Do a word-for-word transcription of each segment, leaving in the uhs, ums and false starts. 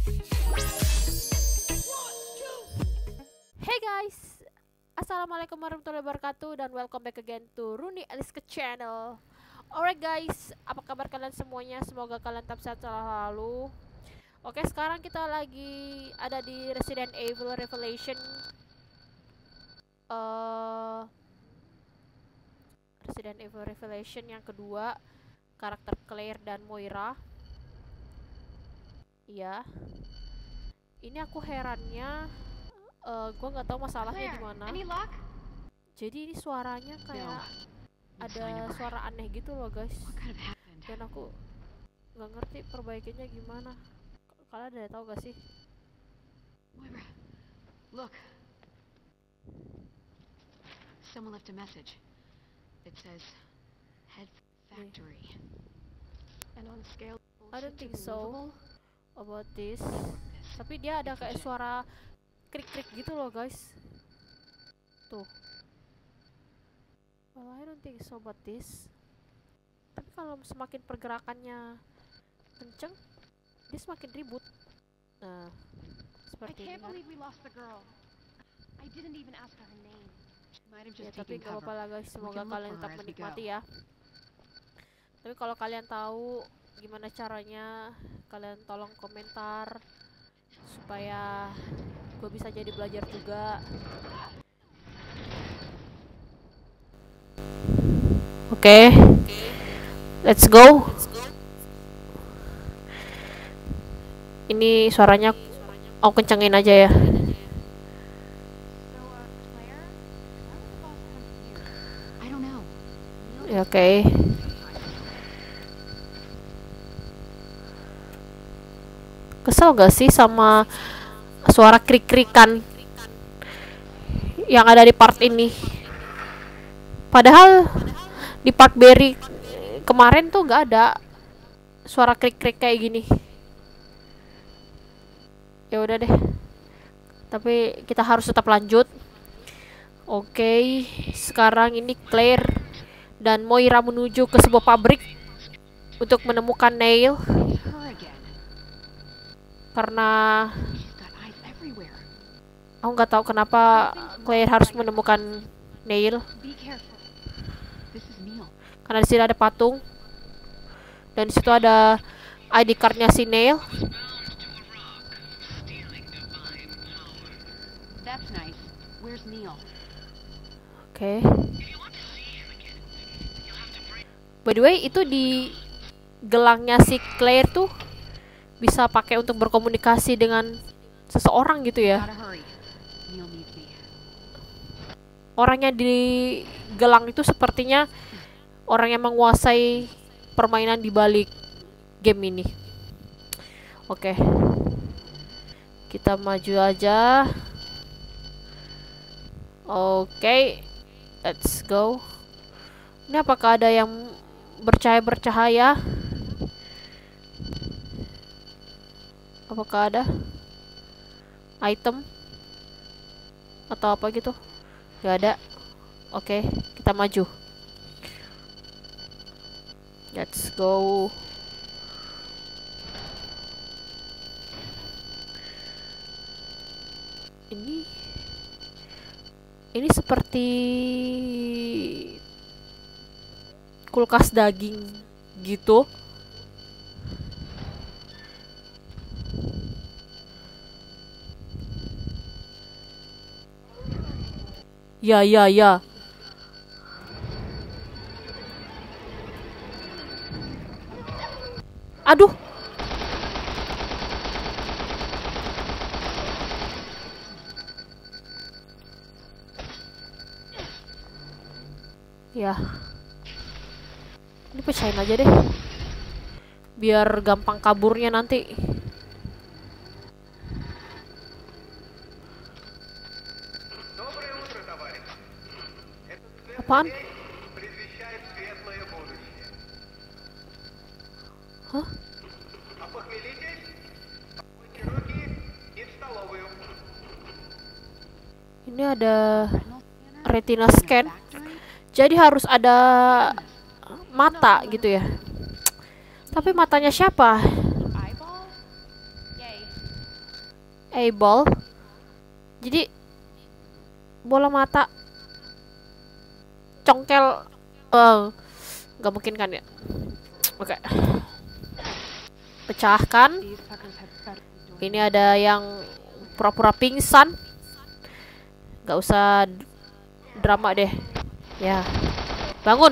Hey guys, assalamualaikum warahmatullahi wabarakatuh dan welcome back again to Runi Aliska channel. Alright guys, apa kabar kalian semuanya? Semoga kalian tetap sehat selalu. Oke, sekarang kita lagi ada di Resident Evil Revelation. Uh, Resident Evil Revelation yang kedua, karakter Claire dan Moira. Iya. Ini aku herannya. Uh, gue nggak tahu masalahnya di mana. Jadi ini suaranya kayak ada suara aneh gitu loh guys. Dan aku nggak ngerti perbaikinya gimana. Kalian ada tahu gak sih? Moira, look. Someone left a message. It says head factory. And on scale I don't think so about this. Tapi dia ada kayak suara krik-krik gitu loh guys. Tuh. Well, I don't think so about this. Tapi kalau semakin pergerakannya kenceng, dia semakin ribut. Nah, seperti ini kan. Ya, tapi gak apa-apa lah guys. Semoga kalian tetap menikmati ya. Tapi kalau kalian tahu gimana caranya, kalian tolong komentar supaya gue bisa jadi belajar juga. Oke, okay. Let's go. Ini suaranya aku kencengin aja ya. Ya, oke. Okay. Kesel gak sih sama suara krik-krikan yang ada di part ini? Padahal di part Barry kemarin tuh gak ada suara krik-krik kayak gini. Ya udah deh. Tapi kita harus tetap lanjut. Oke, okay, sekarang ini Claire dan Moira menuju ke sebuah pabrik untuk menemukan Neil. Karena aku nggak tahu kenapa Claire harus menemukan Neil. Karena di sini ada patung dan di situ ada I D cardnya si Neil. Oke. Okay. By the way, itu di gelangnya si Claire tuh bisa pakai untuk berkomunikasi dengan seseorang gitu ya. Orangnya di gelang itu sepertinya orang yang menguasai permainan di balik game ini. Oke. Kita maju aja. Oke. Let's go. Ini apakah ada yang bercahaya-bercahaya? Apakah ada item atau apa gitu? Gak ada. Oke, kita maju. Let's go. Ini Ini seperti kulkas daging gitu. Ya, ya, ya. Aduh. Ya. Ini pecahin aja deh. Biar gampang kaburnya nanti. Apaan? Hah? Ini ada retina scan. Jadi harus ada mata gitu ya. Tapi matanya siapa? eyeball. Jadi bola mata congkel. Oh, nggak mungkin kan ya? Oke. Okay. Pecahkan. Ini ada yang pura-pura pingsan. Nggak usah drama deh. Ya, bangun.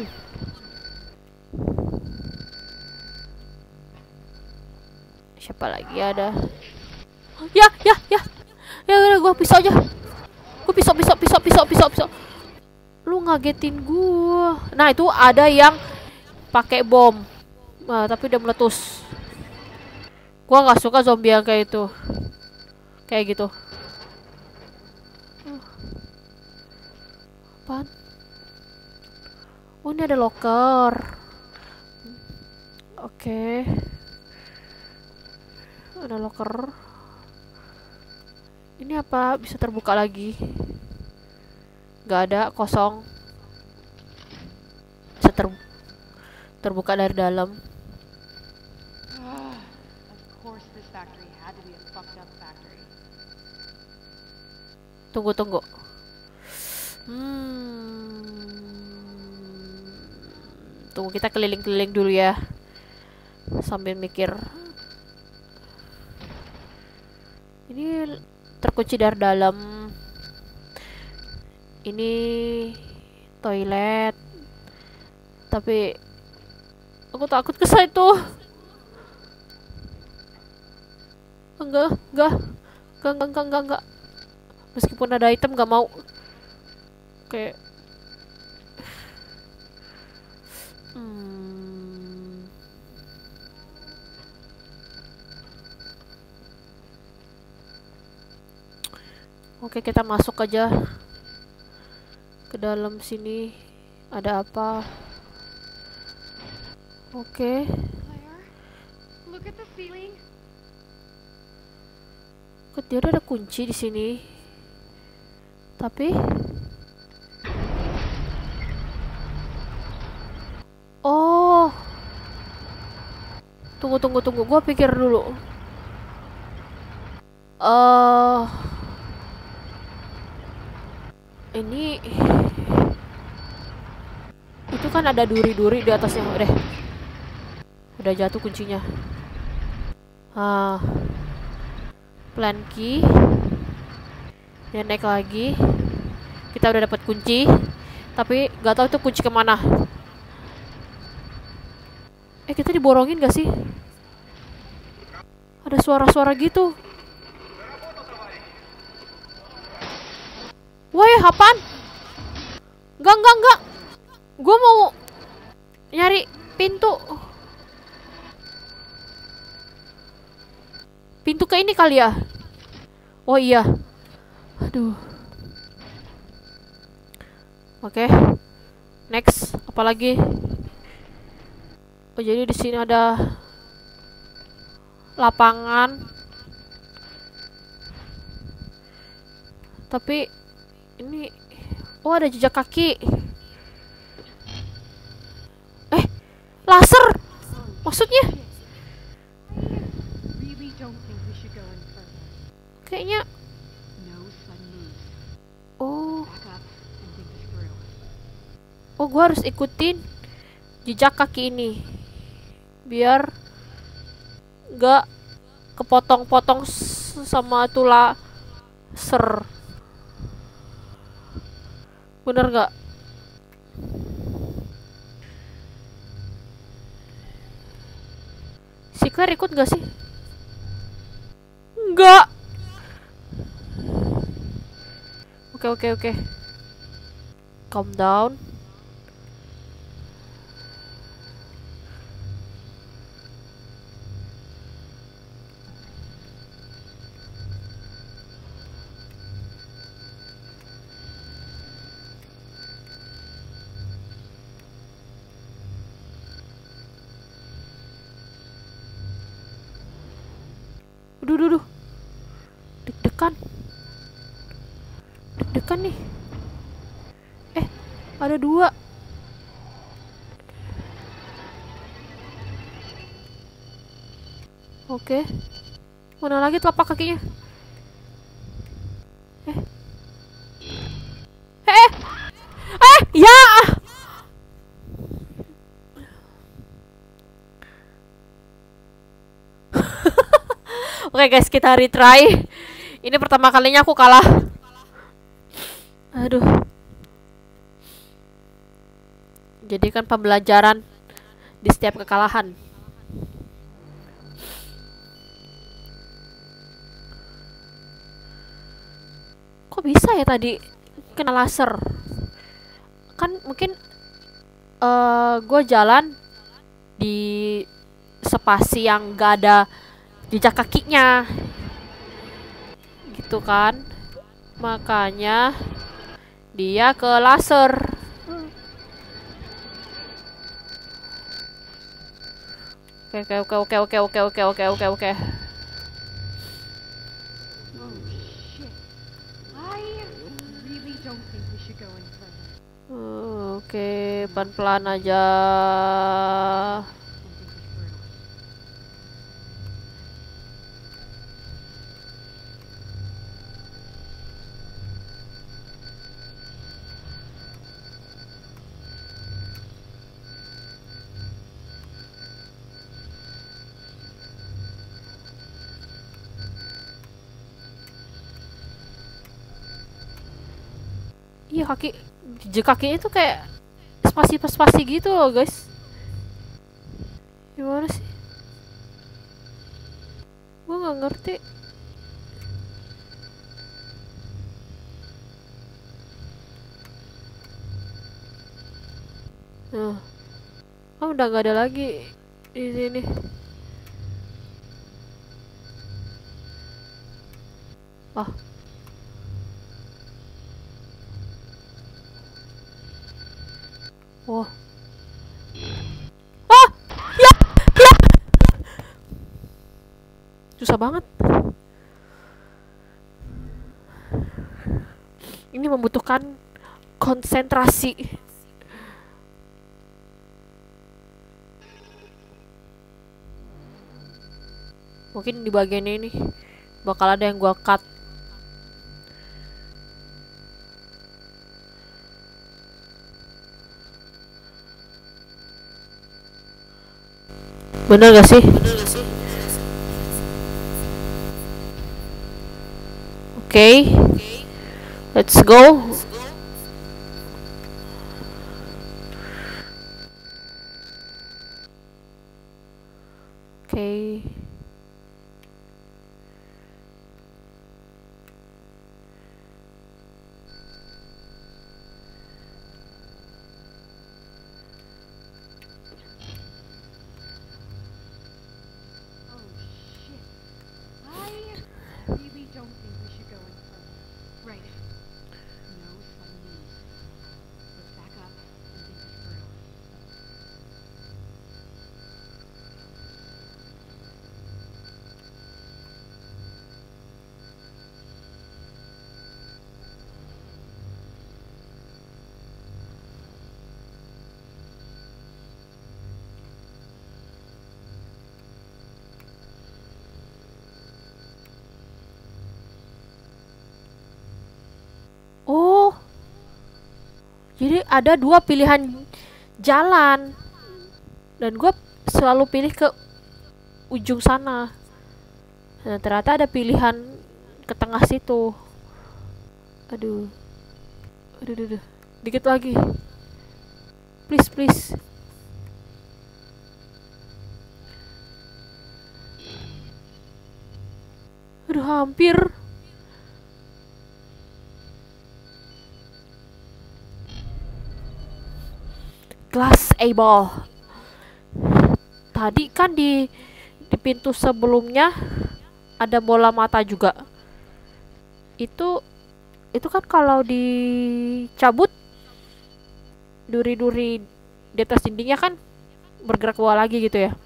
Siapa lagi ada? Ya, ya, ya. Ya udah, gue pisau aja. Gue pisau, pisau, pisau, pisau, pisau, pisau. Lu ngagetin gue. Nah, itu ada yang pakai bom. Nah, tapi udah meletus. Gue nggak suka zombie yang kayak itu. Kayak gitu. Uh. Apaan? Oh, ini ada locker. Oke. Okay. Ada locker. Ini apa? Bisa terbuka lagi? Gak ada, kosong. Bisa ter terbuka dari dalam. Tunggu, tunggu. Hmm. Tunggu, kita keliling-keliling dulu ya. Sambil mikir. Ini terkunci dari dalam. Ini toilet. Tapi aku takut ke situ. Enggak, enggak. Enggak, enggak, enggak, enggak, enggak. Meskipun ada item enggak mau. Kayak Hmm. Oke, kita masuk aja ke dalam sini. Ada apa? Oke. Kok dia ada kunci di sini? Tapi oh. Tunggu, tunggu, tunggu. Gua pikir dulu. Eh uh, Ini itu kan ada duri-duri di atasnya. Udah. Udah jatuh kuncinya. Ah. Plan key. Ya, naik lagi. Kita udah dapat kunci. Tapi gak tahu itu kunci kemana. Eh, kita diborongin gak sih? Ada suara-suara gitu. Woi, apaan? Enggak, enggak, enggak. Gue mau nyari pintu. Pintu ke ini kali ya? Oh iya. Aduh. Oke. Okay. Next, apalagi? Oh, jadi di sini ada lapangan. Tapi ini, oh ada jejak kaki. Eh, laser. Maksudnya? Kayaknya. Oh. Oh, gua harus ikutin jejak kaki ini. Biar gak kepotong-potong sama itu laser. Bener gak? Si Claire ikut gak sih? Enggak. Oke, oke, oke. Calm down. Duh, duh, duh. Deg-degan. Deg-degan nih. Eh, ada dua. Oke. Mana lagi telapak kakinya? Oke guys, kita retry. Ini pertama kalinya aku kalah. Aduh. Jadi kan pembelajaran di setiap kekalahan. Kok bisa ya tadi kena laser? Kan mungkin uh, gue jalan di spasi yang gak ada jejak kakinya gitu kan, makanya dia ke laser. Oke oke oke oke oke oke oke oke oke. Oke, pelan-pelan aja. Iya, kaki jejak kakinya tuh kayak spasi-spasi gitu loh guys. Gimana sih? Gue nggak ngerti. Nah, oh, udah nggak ada lagi di sini. Ah. Oh. Ah! Ya! Ya! Susah banget. Ini membutuhkan konsentrasi. Mungkin di bagian ini bakal ada yang gua cut. Bener gak sih? Oke, okay. Let's go. Oke. Okay. Oh, jadi ada dua pilihan jalan dan gue selalu pilih ke ujung sana. Nah, ternyata ada pilihan ke tengah situ. Aduh, aduh, aduh, aduh. Dikit lagi, please, please. Aduh, hampir. Glass able. Tadi kan di di pintu sebelumnya ada bola mata juga. Itu itu kan kalau dicabut duri-duri di atas dindingnya kan bergerak bawah lagi gitu ya.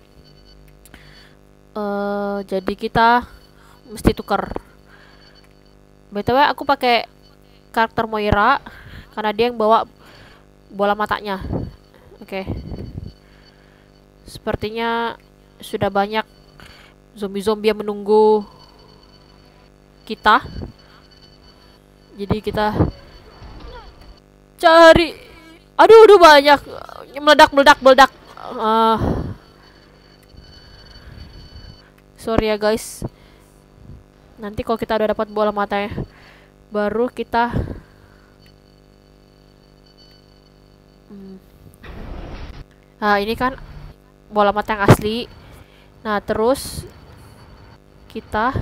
Uh, jadi kita mesti tuker. B T W aku pakai karakter Moira karena dia yang bawa bola matanya. Oke, okay. Sepertinya sudah banyak zombie-zombie yang menunggu kita. Jadi kita cari. Aduh, aduh banyak meledak, meledak, meledak. Uh, sorry ya guys. Nanti kalau kita udah dapat bola matanya, baru kita hmm. Nah ini kan bola mata yang asli. Nah terus kita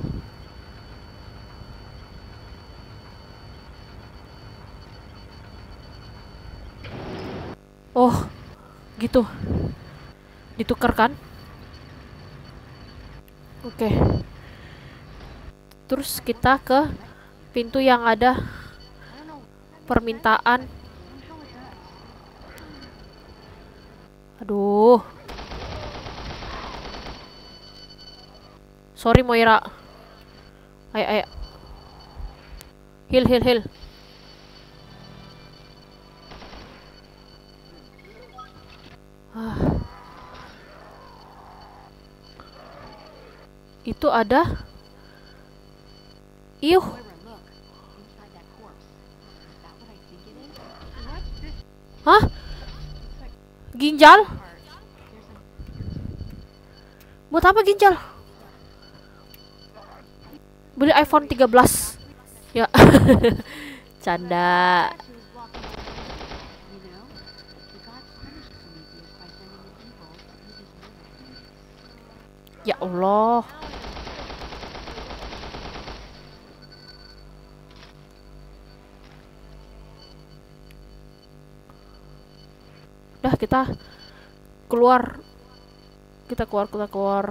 oh gitu ditukar kan. Oke okay. Terus kita ke pintu yang ada permintaan. Aduh, sorry Moira. Ayo ayo, heal heal heal. Ah. Itu ada. Iuh. Hah? Ginjal? Buat apa ginjal? Beli iPhone tiga belas. Ya. Canda. Ya Allah. Dah kita keluar. Kita keluar, kita keluar.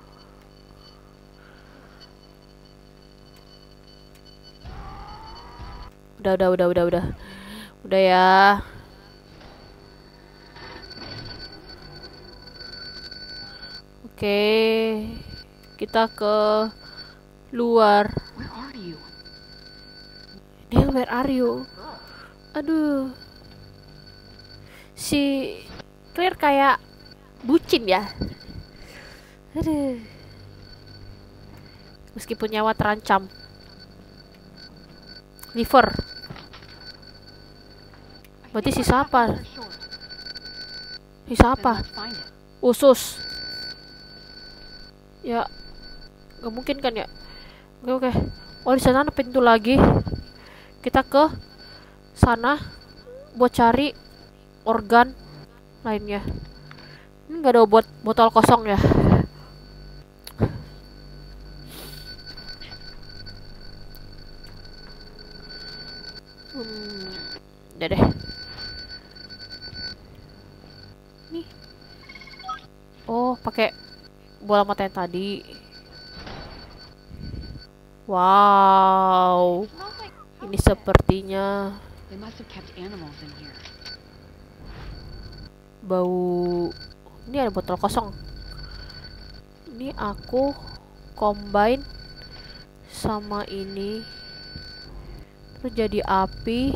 Udah, udah, udah, udah, udah. Udah ya. Oke. Kita ke luar. Neil, where are you? Aduh. Si Claire kayak bucin ya. Aduh. Meskipun nyawa terancam. Liver. Berarti sisa apa? Sisa apa? Usus. Ya, gak mungkin kan ya? Oke oke. Oh di sana ada pintu lagi. Kita ke sana buat cari organ lainnya. Ini nggak ada buat botol kosong ya. Hmm, udah deh. Nih. Oh, pakai bola mata yang tadi. Wow. Ini sepertinya bau. Ini ada botol kosong. Ini aku combine sama ini terus jadi api.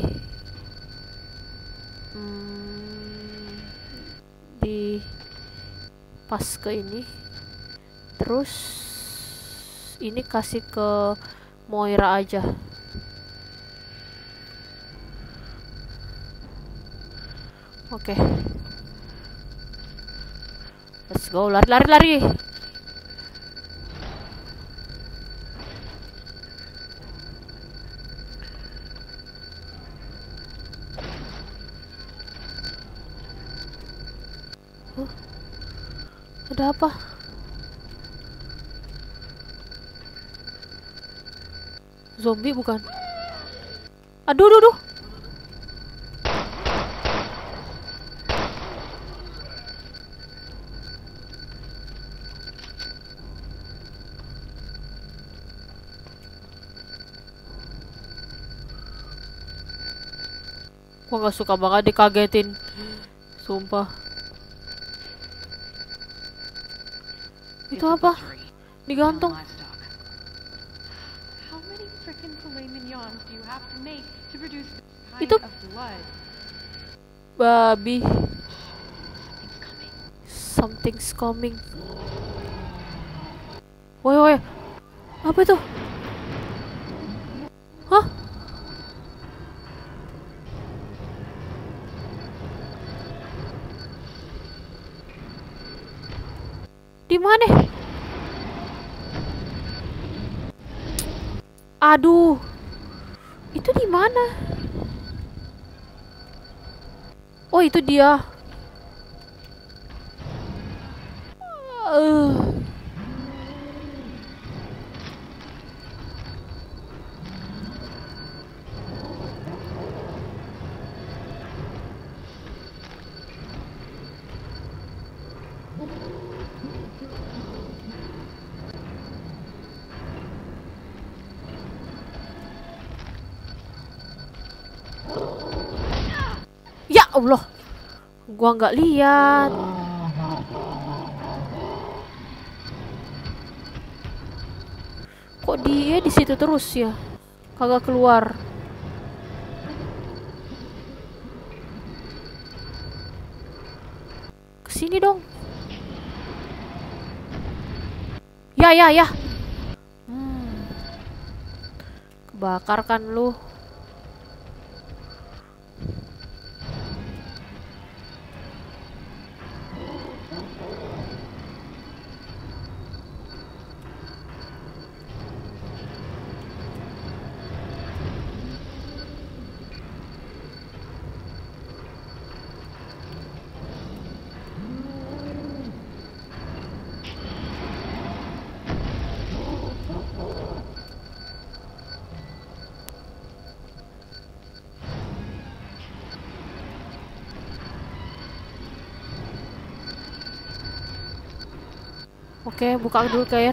Hmm, di pas ke ini. Terus ini kasih ke Moira aja. Oke. Okay. Let's go, lari lari lari. Huh? Ada apa? Zombie bukan? Aduh, aduh, aduh. Gua gak suka banget dikagetin. Sumpah. Itu apa? Digantung. Itu babi. Something's coming. Woi woi. Apa itu? Hah? Di mana? Aduh. Itu di mana? Oh, itu dia. Uh. Ya Allah, gua nggak lihat. Kok dia di situ terus ya? Kagak keluar. Kesini dong. Ya ya ya. Hmm. Kebakar kan lu? Oke, buka dulu Kair.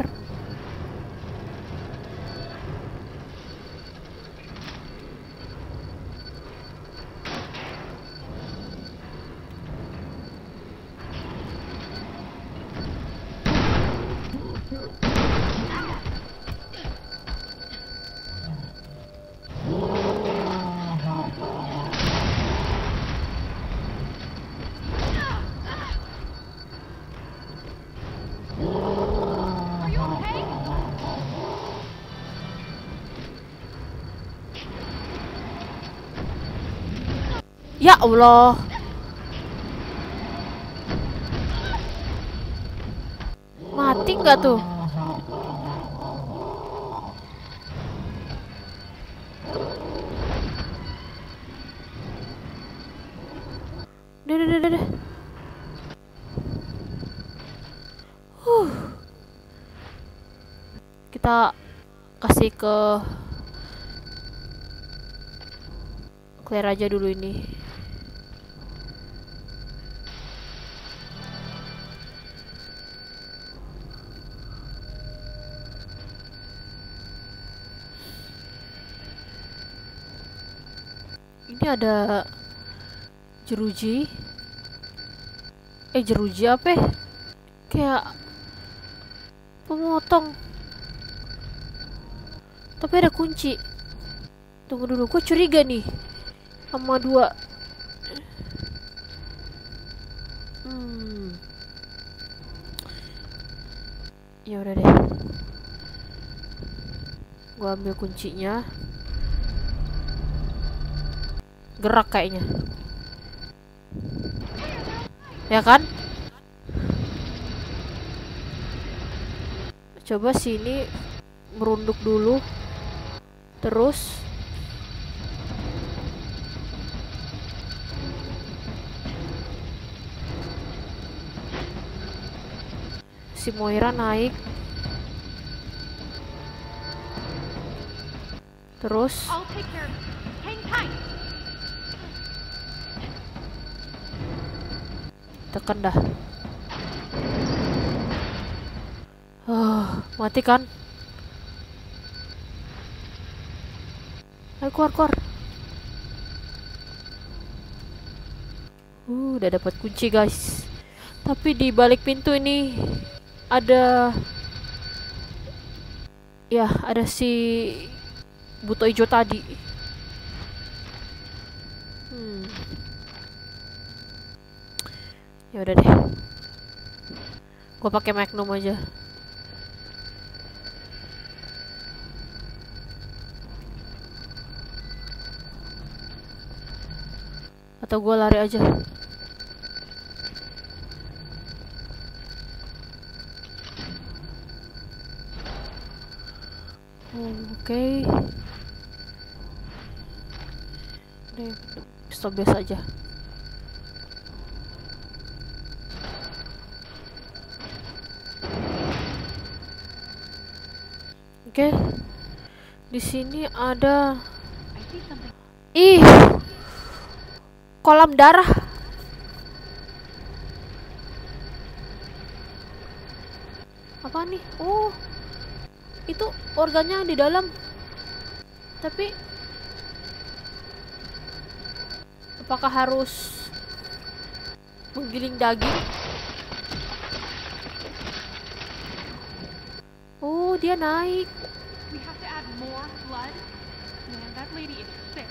Ya Allah. Mati nggak tuh? Udah, udah, udah, udah. Huh. Kita kasih ke Claire aja dulu ini. Ini ada jeruji. Eh, jeruji apa ya? Kayak pemotong. Tapi ada kunci. Tunggu dulu, gue curiga nih sama dua. Hmm. Ya udah deh. Gue ambil kuncinya. Gerak kayaknya. Ya kan? Coba sini merunduk dulu. Terus si Moira naik. Terus tekan dah. Oh, mati kan? Ayo keluar, keluar. Uh, udah dapat kunci guys. Tapi di balik pintu ini ada, ya ada si buto hijau tadi. Hmm. Ya udah deh. Gua pakai Magnum aja. Atau gue lari aja. Oke okay. Ini pistol biasa aja. Oke okay. Di sini ada ih kolam darah. Apa nih? Oh, itu organnya di dalam. Tapi apakah harus menggiling daging? Oh, dia naik. We have to add more blood. Man, that lady is sick.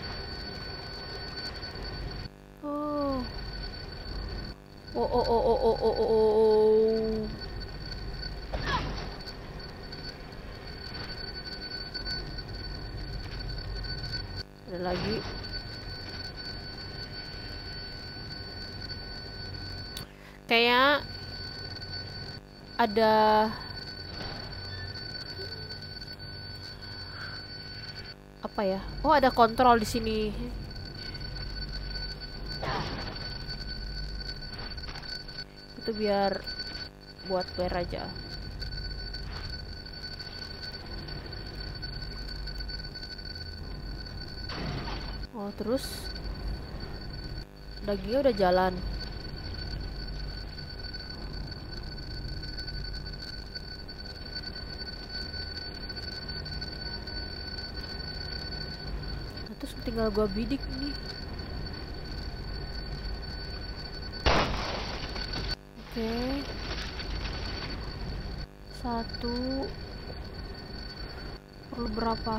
Oh. Oh oh oh oh oh oh oh. Ada lagi. Kayak ada apa ya? Oh, ada kontrol di sini. Itu biar buat player aja. Oh, terus dagingnya udah jalan. Nah, terus tinggal gua bidik nih. Oke. Satu. Perlu berapa?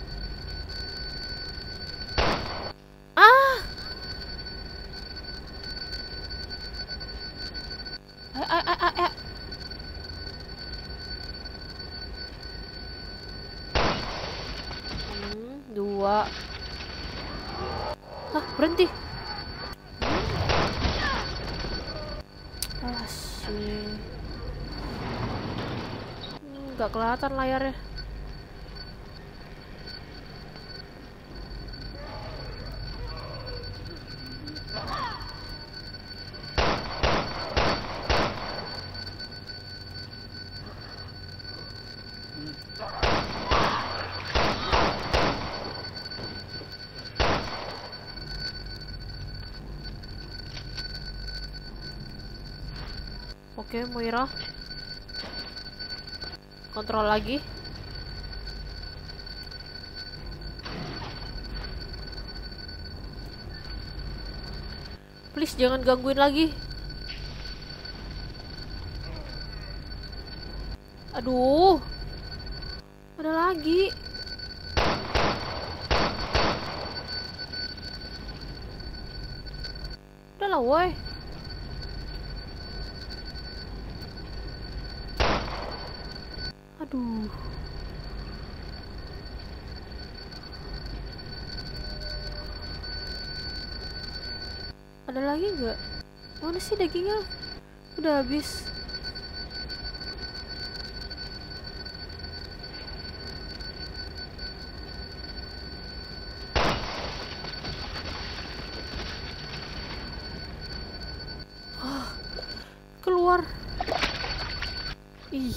Dua. Hah, berhenti. Asyik. Hmm, nggak kelihatan layarnya. Oke, Moira. Kontrol lagi. Please jangan gangguin lagi. Aduh. Ada lagi. Udah lah, woi. Aduh. Ada lagi nggak? Mana sih dagingnya? Udah habis. Oh, keluar. Ih.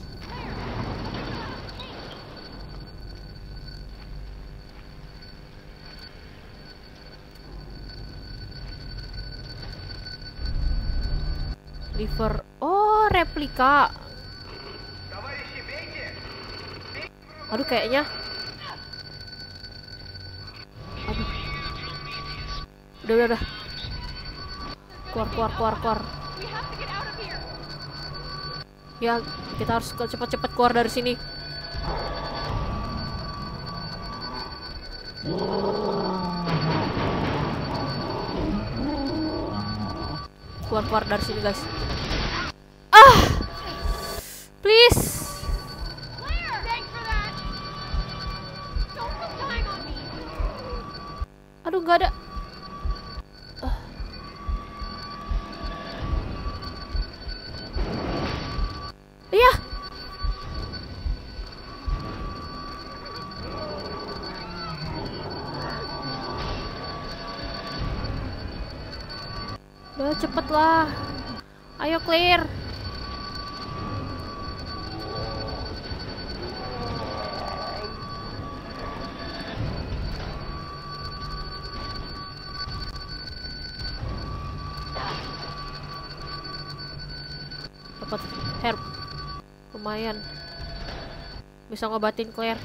Liver. Oh, replika. Aduh, kayaknya. Aduh. Udah, udah, udah. Keluar, keluar, keluar, keluar. Ya, kita harus cepat-cepat keluar dari sini. Keluar-keluar dari sini, guys. Ah, please. Aduh, nggak ada. Uh. Iya. Ya cepet lah. Ayo clear. Dapat herb. Lumayan. Bisa ngobatin Claire.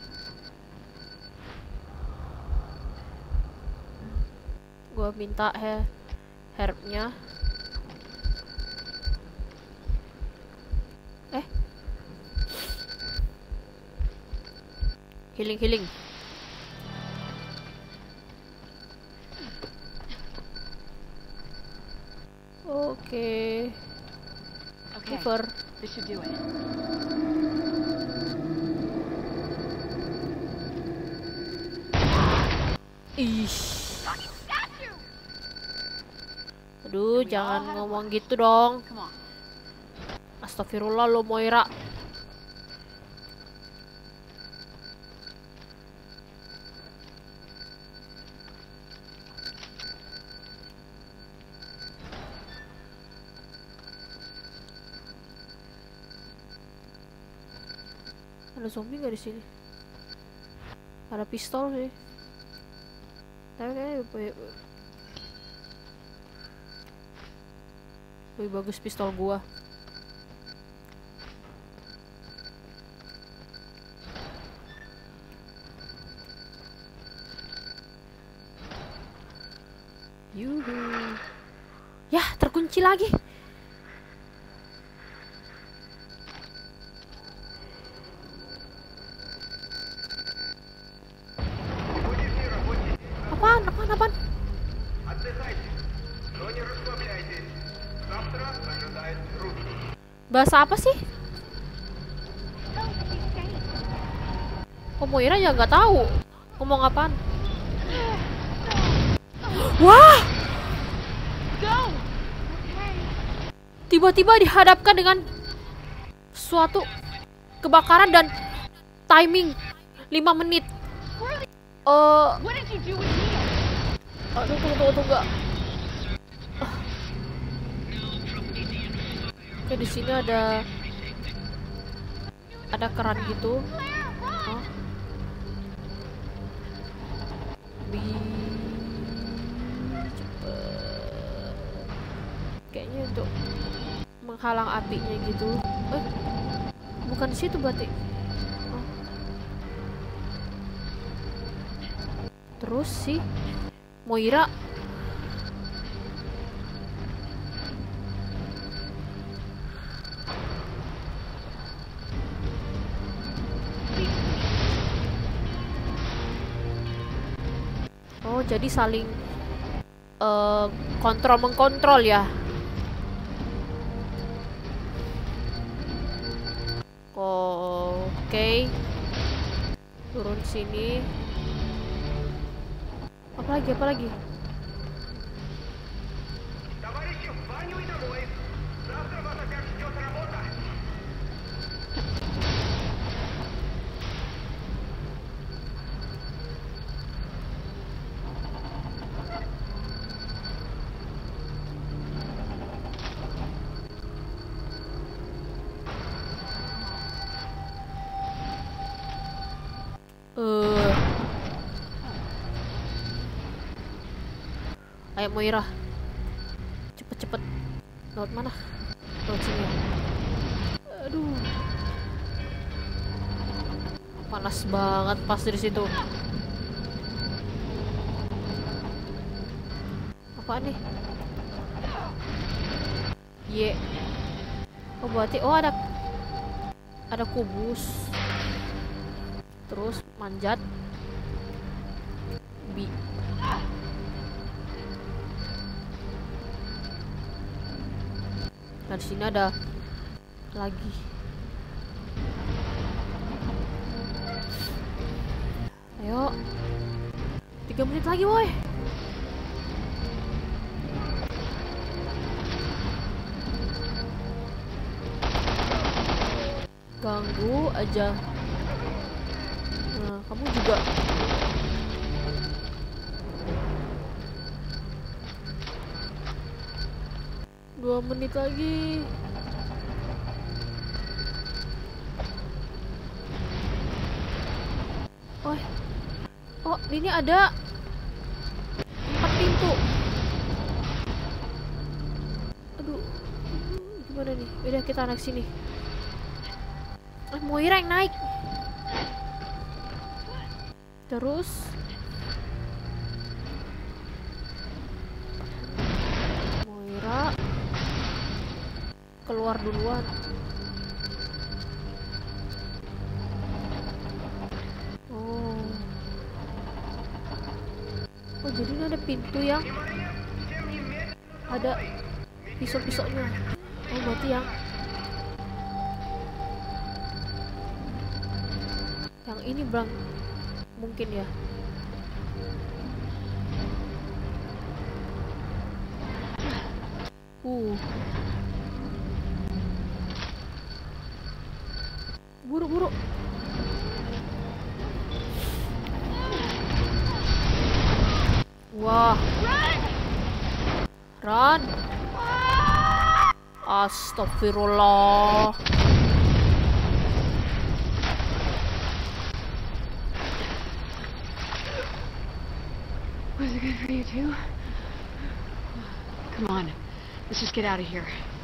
Gua minta he herbnya. Eh. Healing healing. Oke. Okay. Okay. Liver. This should do it. Ih. Aduh, jangan ngomong gitu dong. Astagfirullah lo Moira. Ada zombie nggak di sini? Ada pistol sih. Tapi kayaknya lebih, lebih bagus pistol gua. Yuhu. Yah, terkunci lagi. Apaan? Apaan? Apaan? Bahasa apa sih? Oh, Moira ya nggak tahu ngomong apaan. Wah! Tiba-tiba dihadapkan dengan suatu kebakaran dan timing lima menit. Eh, uh, aduh, tunggu, tunggu, tunggu. Uh. Oke, di sini ada ada keran gitu. Oh. Bi cepet. Kayaknya untuk menghalang apinya gitu. Eh, bukan di situ berarti. Oh. Terus sih Moira oh jadi saling uh, kontrol mengkontrol ya. Oh, oke, okay. Turun sini. Apa lagi, apa lagi? Uh. Ayo Moira, cepet-cepet. Laut mana? Laut sini. Aduh, panas banget pas dari situ. Apaan nih? Ye. Oh berarti, oh ada ada kubus. Terus manjat. Bi. Nah, di sini ada lagi. Ayo. Tiga menit lagi, woi. Ganggu aja. Nah, kamu juga. Dua menit lagi. Oh, oh ini ada empat pintu. Aduh, gimana nih? Udah kita naik sini. Eh, Moira yang naik. Terus Moira keluar duluan. Oh. Oh, jadi ini ada pintu yang ada pisau-pisaunya. Oh, berarti yang yang ini bang mungkin ya. Uh. Buru-buru. Wah. Run. Astagfirullah. Was it good for you too? Come on, let's just get out of here.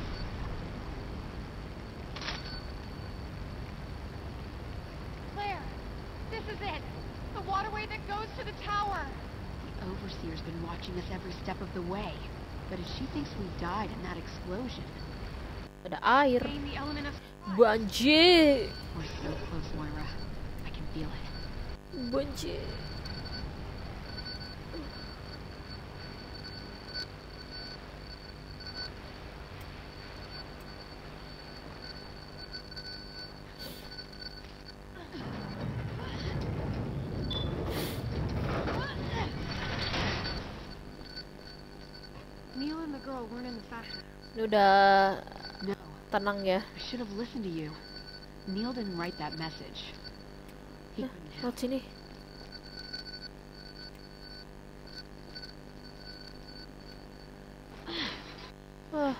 Claire, this is it. The waterway that goes to the tower. The Overseer's been watching us every step of the way. But if she thinks we died in that explosion... Ada air. Gain the element of Banjir. We're so close, Moira. I can feel it. Banjir. Neil and the girl weren't in the factory. Ini udah No, tenang ya. I should have listened to you. Neil didn't write that message. He couldn't have. Lewat sini. Ah.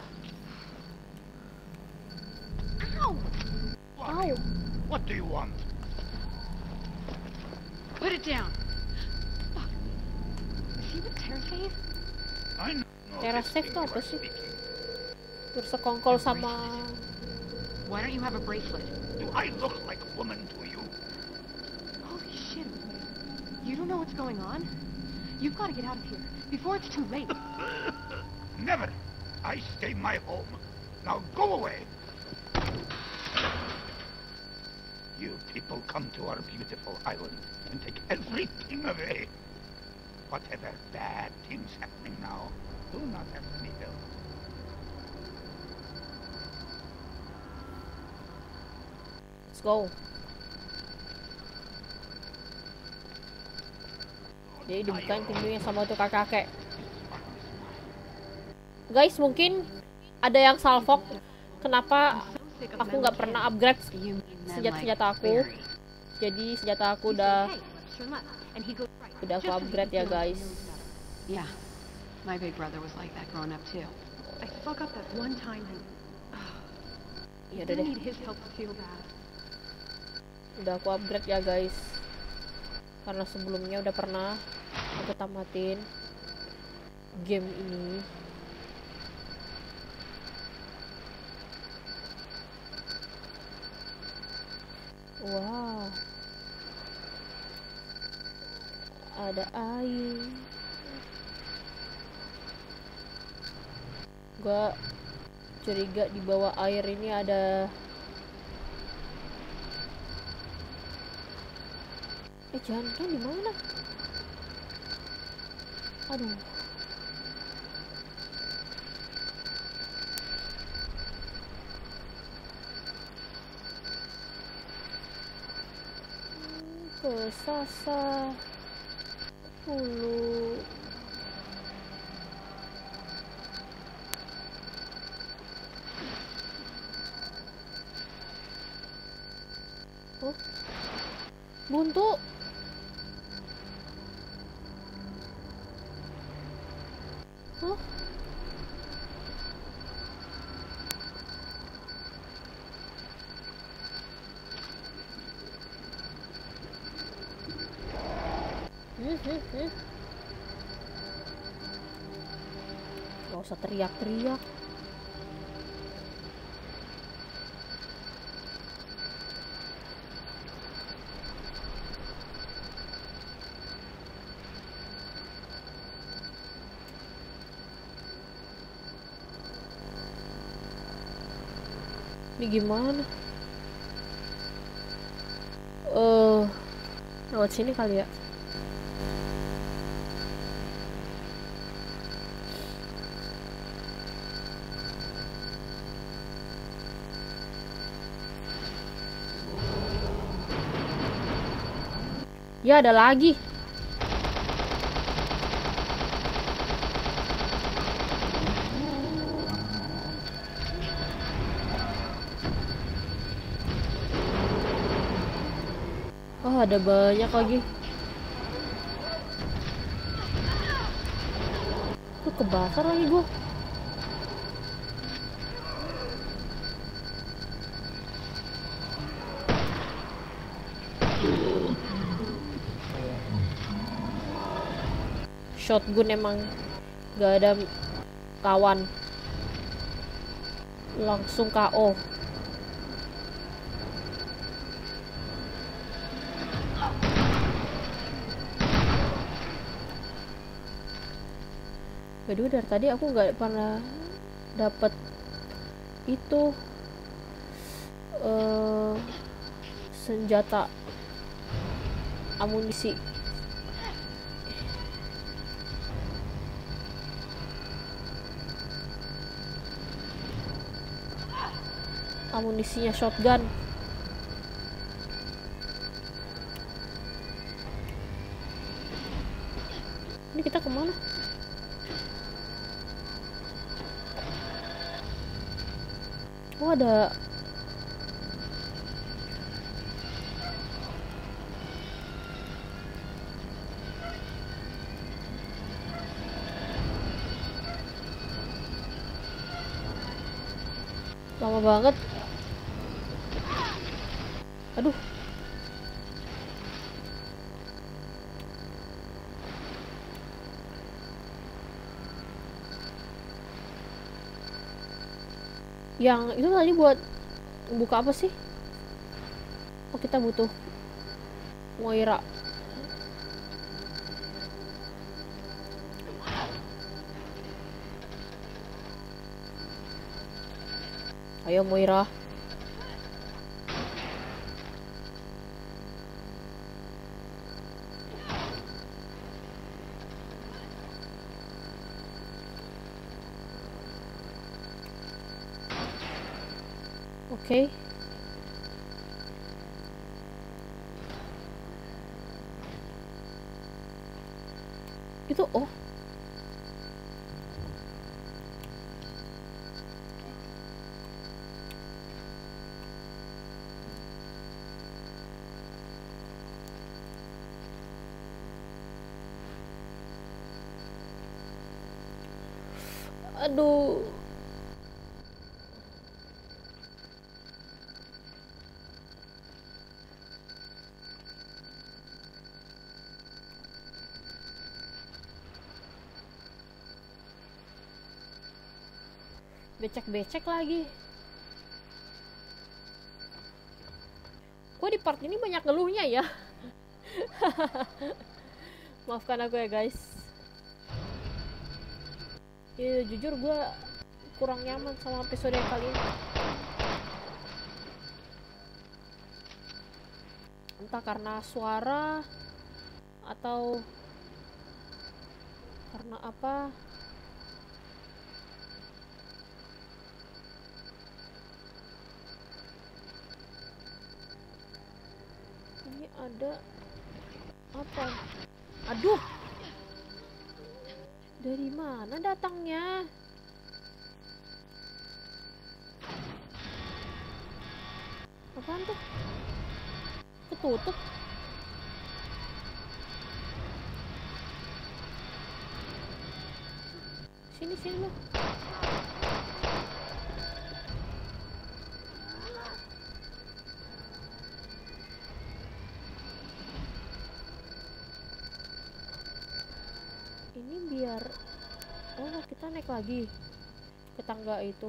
Ow! What, are you, what do you want? Put it down! Fuck. Is he with Terrace? I know Teras this safe thing tuh you apa are sih? speaking. Bersekongkol sama Why don't you have a bracelet? Do I look like a woman to you? Holy shit. You don't know what's going on? You've got to get out of here before it's too late. Never. I stay my home. Now go away. You people come to our beautiful island and take everything away. Whatever bad things happening now, do not have any help. let's go. Jadi dibukain pintunya sama tuh kakek-kakek. Guys, mungkin ada yang salfok kenapa aku nggak pernah upgrade senjata-senjata aku. Jadi senjata aku udah udah aku upgrade ya guys. Yeah, my big brother was like that growing up too. I fuck up that one time and Ya I udah deh, need his help to feel bad. udah aku upgrade ya guys. Karena sebelumnya udah pernah aku tamatin game ini. Wow, ada air. Gua curiga di bawah air ini ada. Eh, jangan di mana? Aduh. Kesasar dulu. Oh, buntu. Huh? hmm, hmm. Gak usah teriak-teriak. Ini gimana? Eh, uh, lewat sini kali ya. Ya, ada lagi. Oh, ada banyak lagi. Tuh kebakar lagi gua. Shotgun emang gak ada kawan, langsung K O. Aduh, dari tadi aku nggak pernah dapet itu uh, senjata amunisi. Amunisinya shotgun. Ini kita kemana? Oh, ada lama banget. Aduh. Yang itu tadi buat buka apa sih? Oh, kita butuh Moira. Ayo Moira. Oke. Okay. Itu oh. Aduh. Becek-becek lagi. Kok di part ini banyak ngeluhnya ya? Maafkan aku ya guys. Ya, jujur gue kurang nyaman sama episode yang kali ini. Entah karena suara atau karena apa. Ini ada apa? Aduh. Dari mana datangnya? Apaan tuh? Ketutup. Sini sini lo. biar oh kita naik lagi ke tangga itu.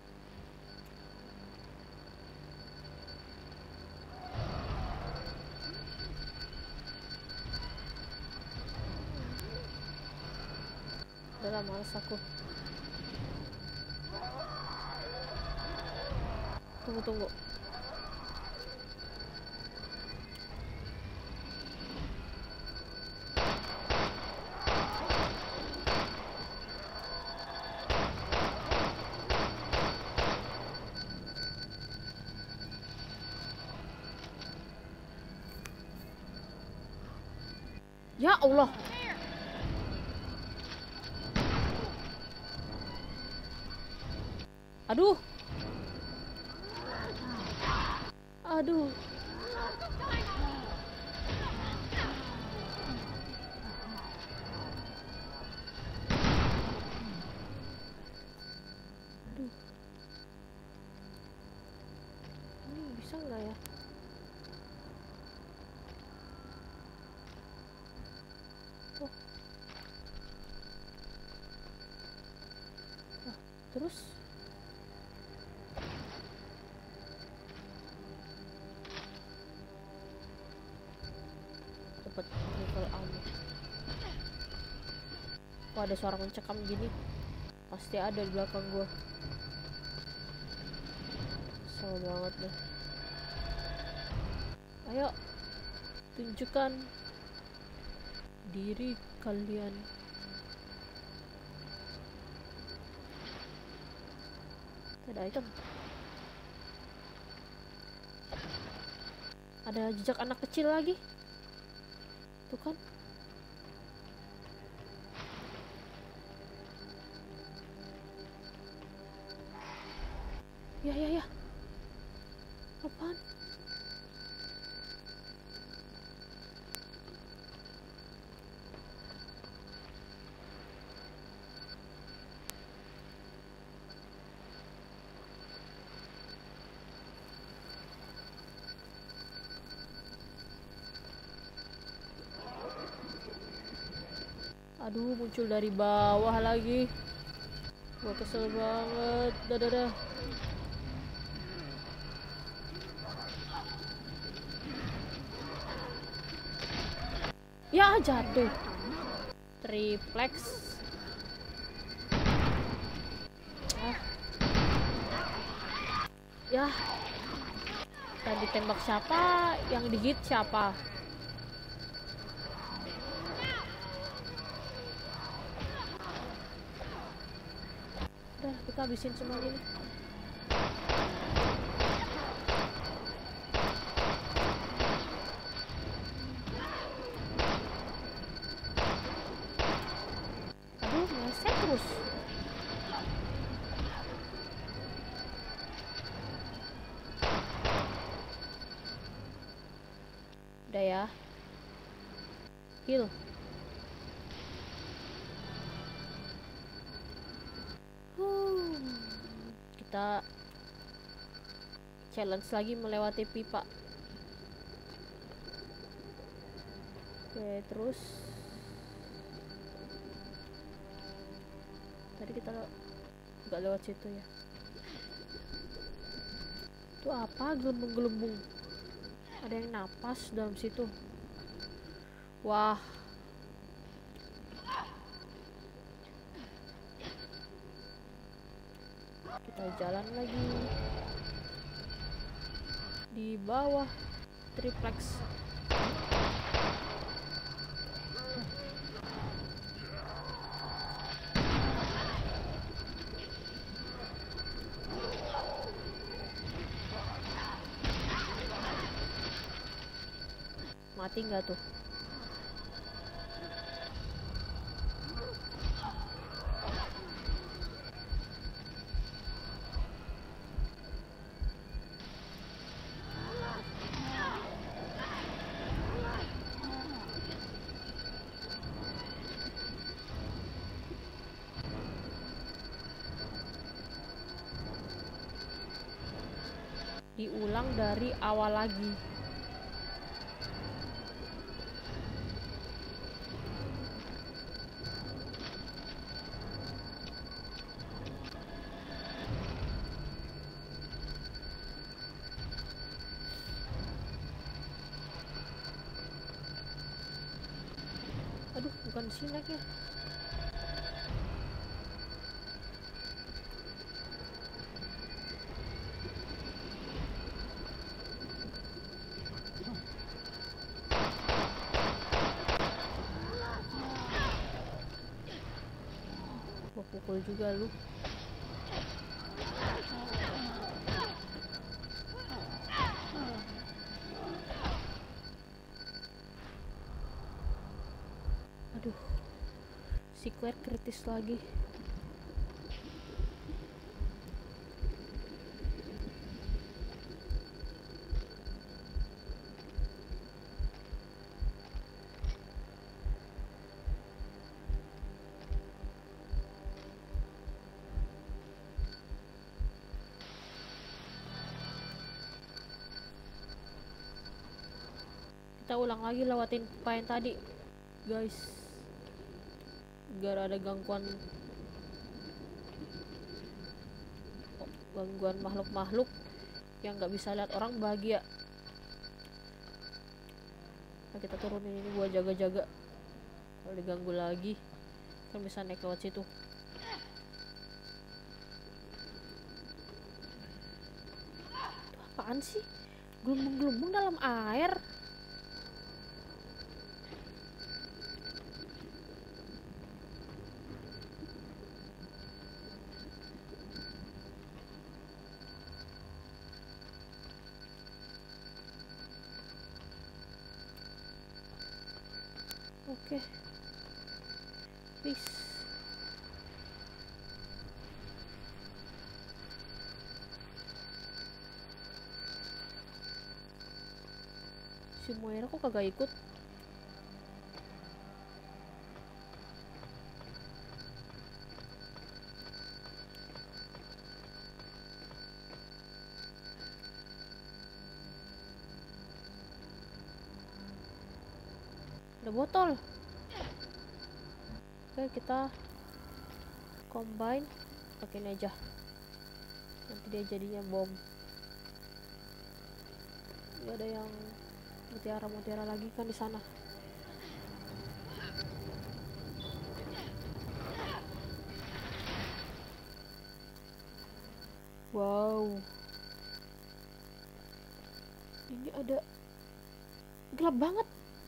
Udah males aku. Tunggu tunggu. Ya Allah. Aduh. Aduh. Aduh. Ini bisa nggak ya? Oh. Nah, terus dapat level ammo. Kok ada suara mencekam gini? Pasti ada di belakang gua. Kesel banget deh. Ayo, tunjukkan diri kalian. Ada item. Ada jejak anak kecil lagi. Tuh kan. Ya ya ya. Apaan? Aduh, muncul dari bawah lagi. Gua kesel banget. Dadah dah. Ya, jatuh. Triplex. Ah. Ya. Tadi tembak siapa? Yang digit siapa? Udah, kita habisin semuanya nih. Aduh, ngeset terus. Udah ya. Heal. Kita challenge lagi melewati pipa. Oke, terus tadi kita nggak lewat situ ya. Itu apa? Gelembung-gelembung. Ada yang napas dalam situ. Wah. Kita jalan lagi di bawah triplex. Mati nggak tuh? Diulang dari awal lagi. bukan di sini lagi. Gua pukul juga lu. Aduh, si Claire kritis lagi. Kita ulang lagi lewatin apa yang tadi, guys. Biar ada gangguan gangguan makhluk-makhluk yang nggak bisa lihat orang bahagia. Nah, kita turunin ini buat jaga-jaga. Kalau diganggu lagi kan bisa naik lewat situ. Itu apaan sih? Gelembung-gelembung dalam air. Oke, okay. Please. Si Moira kok kagak ikut? Ada botol. Oke, kita combine pakai ini aja. Nanti dia jadinya bom. Gak ada yang mutiara-mutiara lagi kan di sana. Wow. Ini ada gelap banget.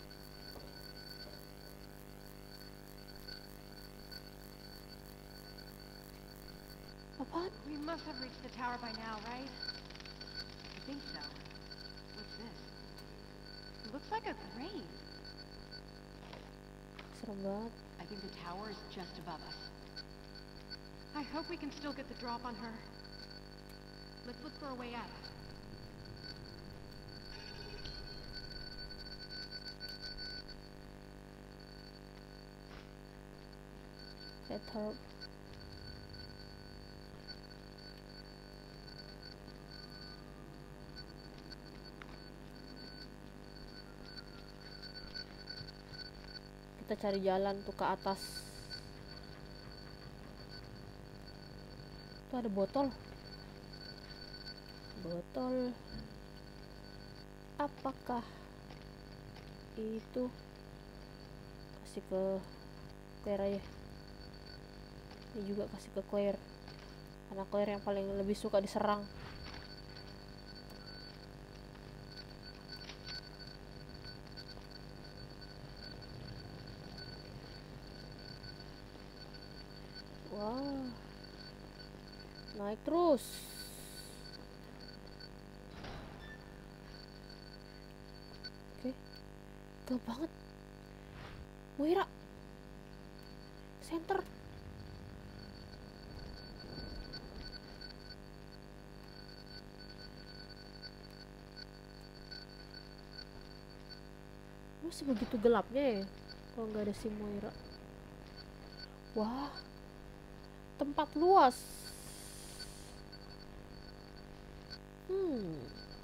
We must have reached the tower by now, right? I think so. What's this? It looks like a grave. Serem banget. I think the tower is just above us. I hope we can still get the drop on her. Let's look for a way out. Let's hope. Kita cari jalan tuh ke atas. Tuh ada botol. Botol. Apakah itu? Kasih ke Claire aja. Ini juga kasih ke Claire. Karena Claire yang paling lebih suka diserang. Wow, naik terus. Oke, gelap banget. Moira, center. Masih begitu gelapnya ya, kalau nggak ada si Moira. Wah. Tempat luas. Hmm.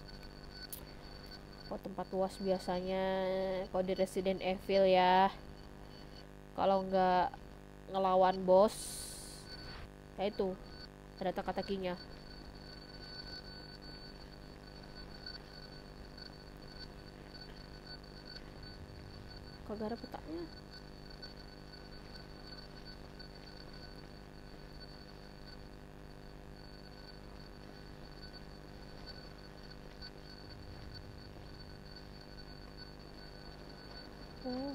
Oh, tempat luas biasanya kalau di Resident Evil ya. Kalau nggak ngelawan bos, ya itu ada teka-tekinya. Kagak ada petanya. Oh.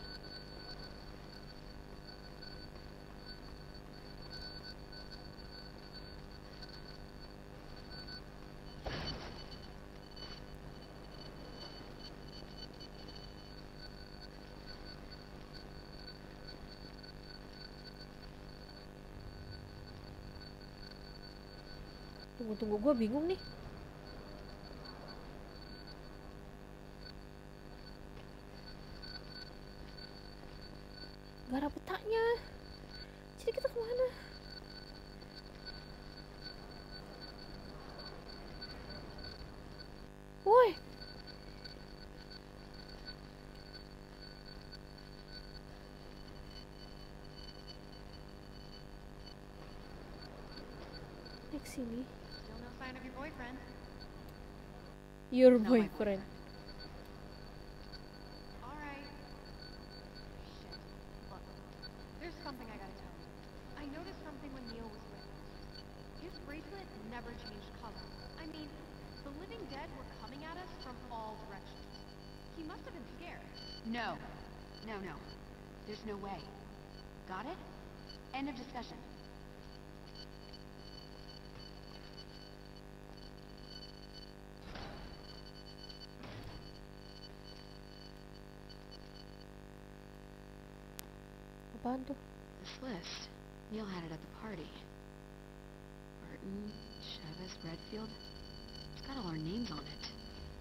Tunggu, tunggu, gue bingung nih. Gak ada petanya. Jadi kita kemana? Woi. Naik sini. Still no sign of your boyfriend. Your No, my boyfriend. All right. Shit. Look, there's something I gotta tell you. I noticed something when Neil was with us. His bracelet never changed color. I mean, the living dead were coming at us from all directions. He must have been scared. No. No, no. There's no way. Got it? End of discussion. Apaan tuh? This list. Neil had it at the party. Burton, Chavez, Redfield. It's got all our names on it.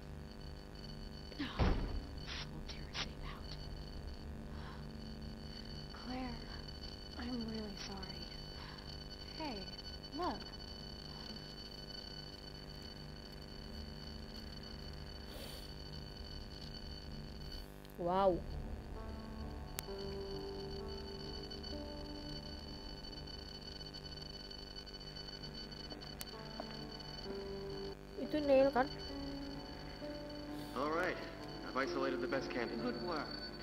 Sold Terrace out. Claire, I'm really sorry. Hey, look. Wow. Itu Neil kan? All right. I've isolated the best candidate. Good work.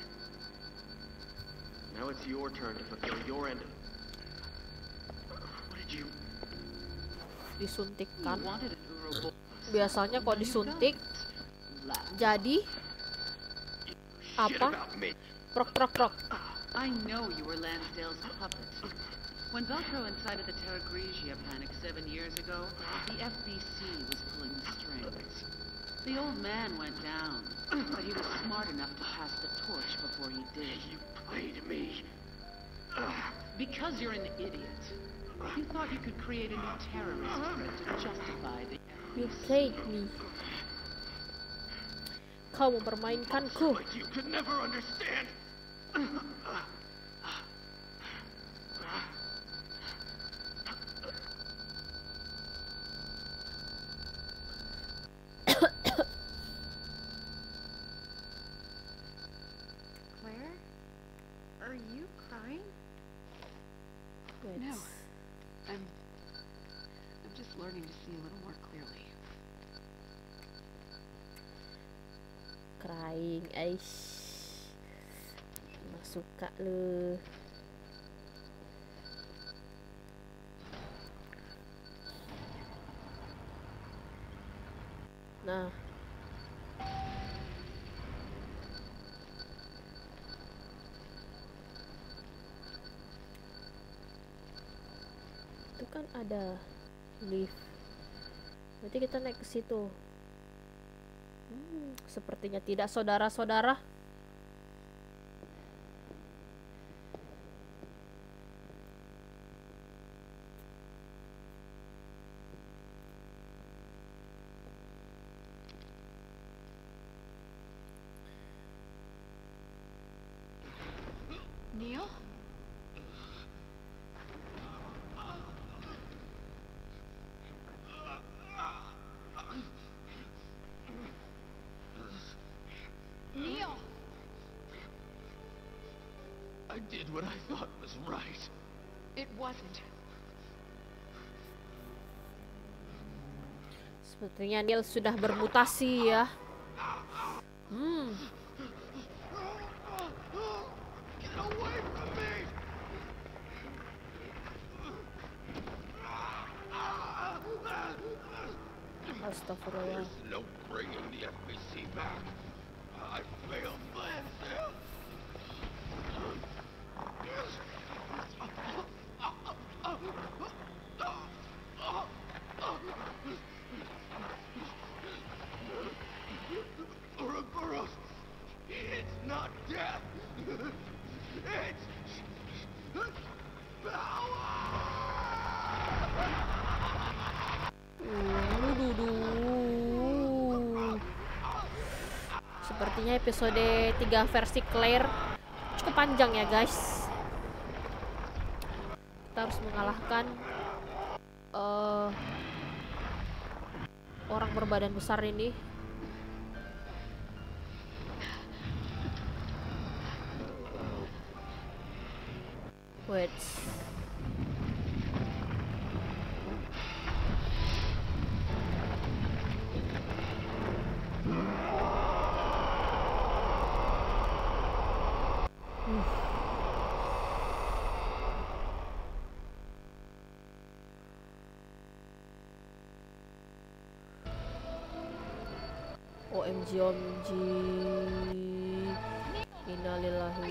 Now it's your turn to fulfill your end. What did you... Disuntik You kan? wanted a durable... Biasanya kalau disuntik jadi Shit apa? about me. Prok prok prok. I know you were Lansdale's puppet. When Velcro incited the Terra Grigia panic seven years ago, the F B C was pulling the strings. The old man went down, but he was smart enough to pass the torch before he did. You played me. Because you're an idiot. You thought you could create a new terrorist threat to justify the... You played me. Kau mempermainkanku. Like you could never understand. Claire? Are you crying? Wait. No. I'm... I'm just learning to see a little more clearly. Crying, aish. Nggak suka lu. Nah. Itu kan ada lift. Berarti kita naik ke situ. Hmm, sepertinya tidak, saudara-saudara. Neil? Neil! I did what I thought was right. It wasn't. Sepertinya Neil sudah bermutasi ya. Hmm. Get away from me! Astagfirullah. There's no bringing the F B C back. I failed Lansdale. Ouroboros! It's not death! It's power! Uh, Sepertinya episode tiga versi Claire cukup panjang ya guys. Kita harus mengalahkan uh, orang berbadan besar ini. Wait. O M G, O M G. Innalillahi.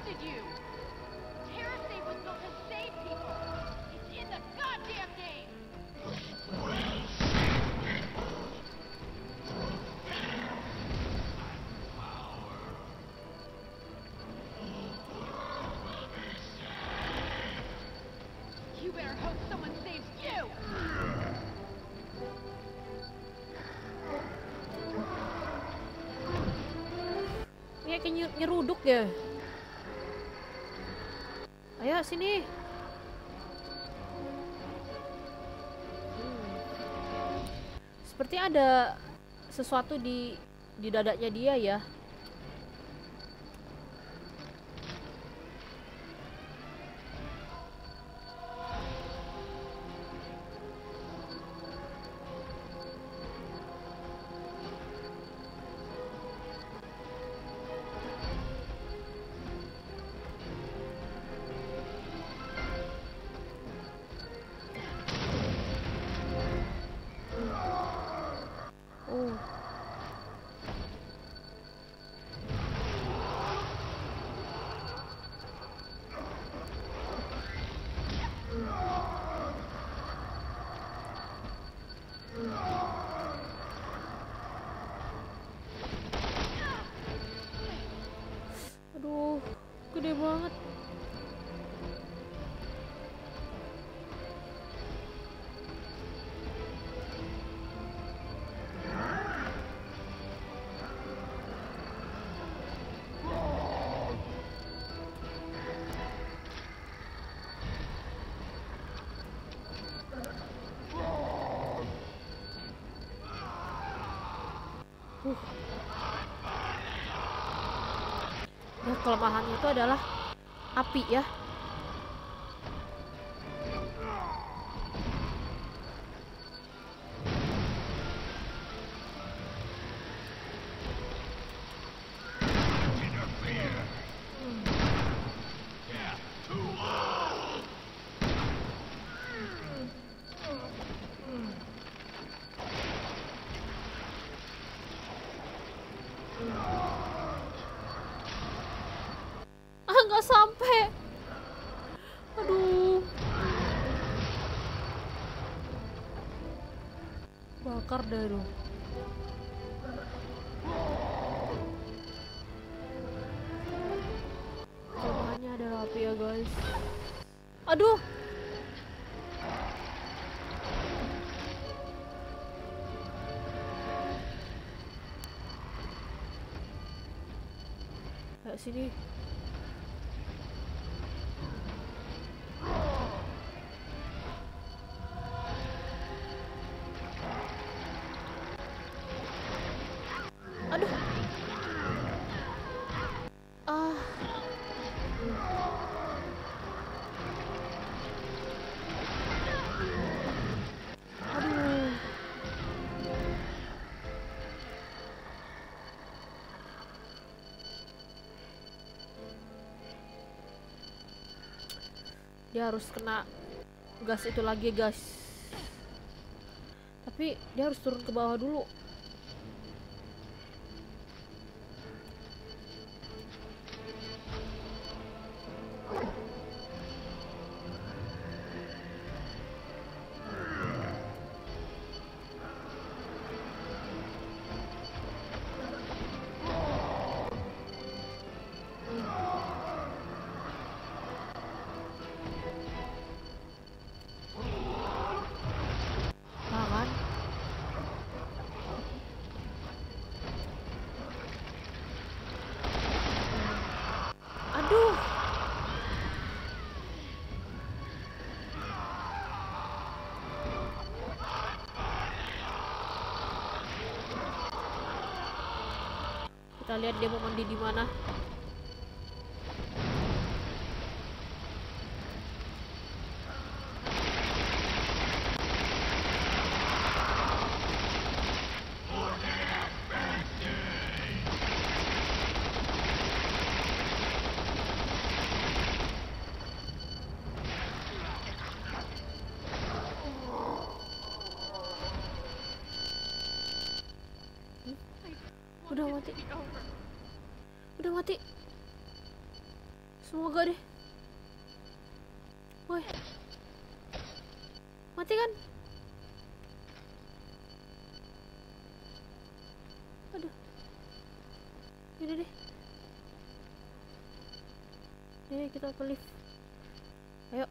Kayak nyeruduk ya. Ayo sini. Hmm. Seperti ada sesuatu di di dadanya dia ya. Aduh, gede banget. Uh. Ya, kelemahannya itu adalah api ya. Nggak sampai. Aduh, bakar dah dong. Kelemahannya adalah api ya guys. Aduh, kayak sini. Aduh. Ah. Aduh. Dia harus kena gas itu lagi guys. Tapi dia harus turun ke bawah dulu. Aduh. Kita lihat dia mau mandi di mana. Udah mati. Udah mati. Semoga deh. Woi. Mati kan? Aduh. Yaudah deh. Nih kita ke lift. Ayo.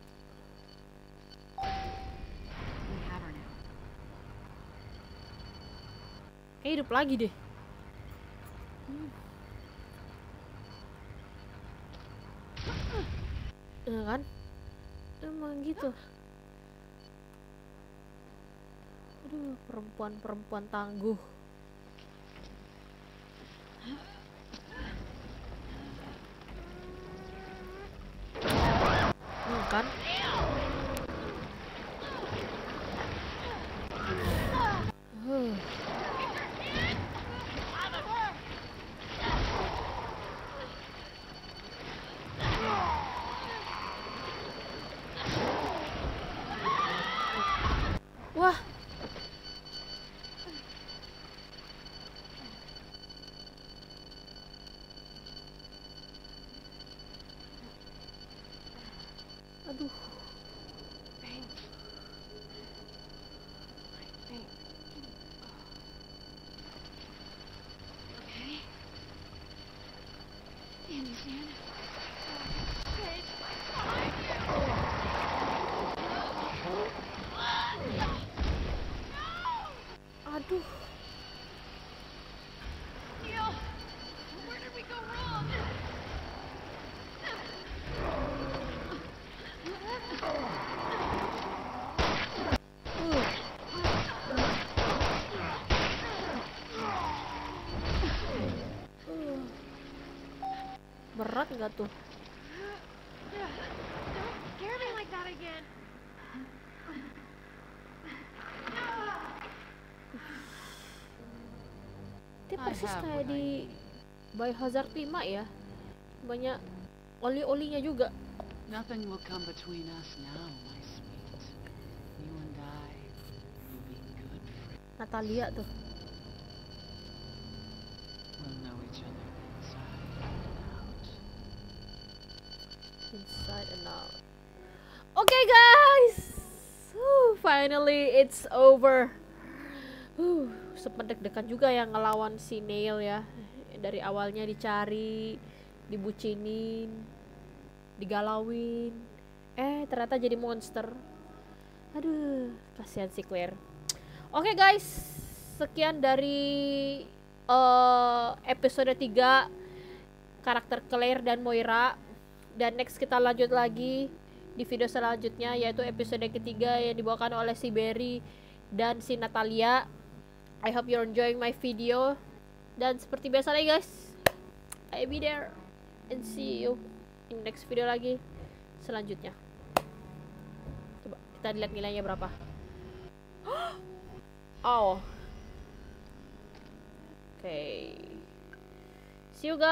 Kayak hidup lagi deh. Hmm. Ya kan? Emang gitu. Aduh, perempuan-perempuan tangguh. Hmm, kan? Huh. Wah. Aduh. Aduh. Neil, where did we go wrong? Berat nggak tuh? Don't scare me like that again. Dia persis kayak di Biohazard lima ya. Banyak oli-olinya juga. Nothing will come between us now, my sweet. You and I will be good friends. Natalia tuh. We'll know each other inside and out. Inside and out. Okay guys, Whew, finally it's over. Huh, sempet deg-degan juga yang ngelawan si Neil ya. Dari awalnya dicari, dibucinin, digalauin, eh ternyata jadi monster. Aduh, kasihan si Claire. Oke guys, sekian dari uh, episode tiga karakter Claire dan Moira. Dan next kita lanjut lagi di video selanjutnya, yaitu episode ketiga yang dibawakan oleh si Barry dan si Natalia. I hope you're enjoying my video. Dan seperti biasa lagi guys, I'll be there and see you in next video lagi selanjutnya. Coba kita lihat nilainya berapa. Oh, oke, okay. See you guys.